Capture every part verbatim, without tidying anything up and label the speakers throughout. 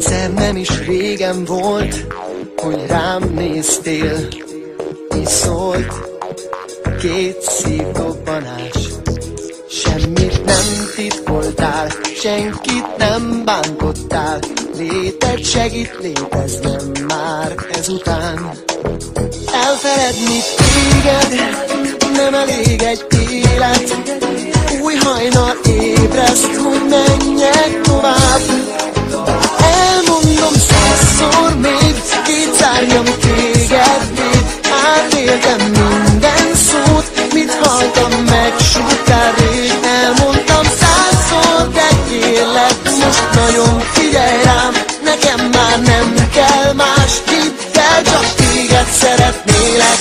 Speaker 1: Egyszer nem is régen volt, hogy rám néztél, így szólt két szívdobbanás. Semmit nem titkoltál, senkit nem bántottál, léted segít léteznem már ezután. Elfeledni téged nem elég egy élet, új hajnal ébreszt, hogy menjek tovább. Elmondom százszor még, kétszárnyam téged még, átéltem minden szót, mit halltam meg sokkal rég. Elmondtam százszor, de kérlek, most nagyon figyelj rám, nekem már nem kell más, hidd el, csak téged szeretnélek.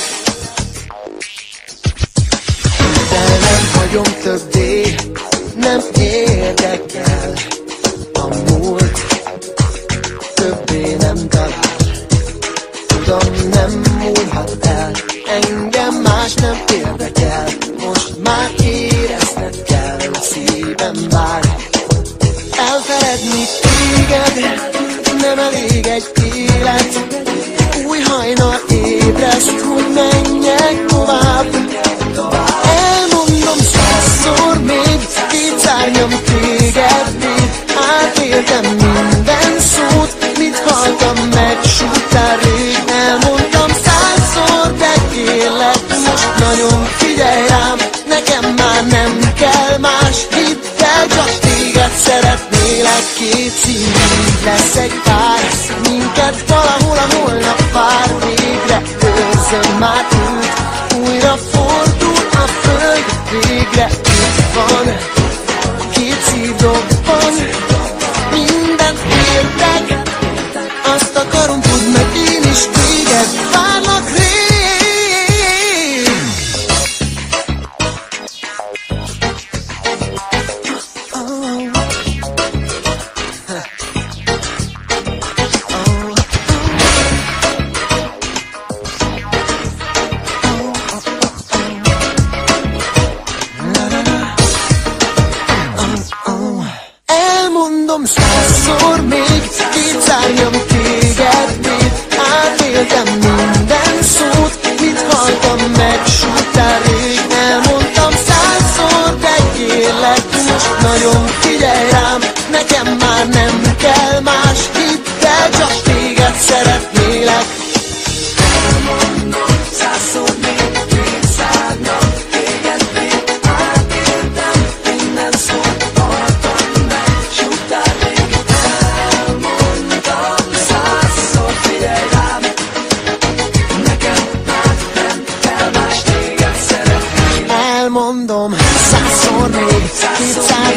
Speaker 1: De nem hagyom többé, nem érdekel a múlt, többé nem talál. Tudom, nem múlhat el, engem más nem érdekel, most már érezned kell, szívem vár. Elfeledni téged nem elég egy élet, új hajnal ébreszt, hogy menjek tovább. Elmondom százszor még, kétszárnyam téged még, átéltem minden szót, mit halltam meg sokkal rég. Elmondtam százszor, de kérlek, most nagyon figyelj rám, nekem már nem kell más, hidd el, csak téged szeretnélek. Két színű lesz egy pár, minket valahol a holnap vár. Végre őrzöm már út, újra fordul a föld, végre itt van, két szív dobban, mindent értek, azt akarom, tudd meg, én is téged várlak rég. Elmondom százszor még, kétszárnyam téged még, átéltem minden szót, mit halltam meg sokkal rég. Elmondtam százszor, de kérlek, most nagyon figyelj rám, nekem már nem kell más, hidd el, csak téged szeretnélek. Elmondom százszor még, kétszárnyam téged még, átéltem minden szót, halltam meg sokkal rég. Elmondtam százszor, figyelj rám, nekem már nem kell más, téged szeretnélek. Elmondom százszor még, kétszár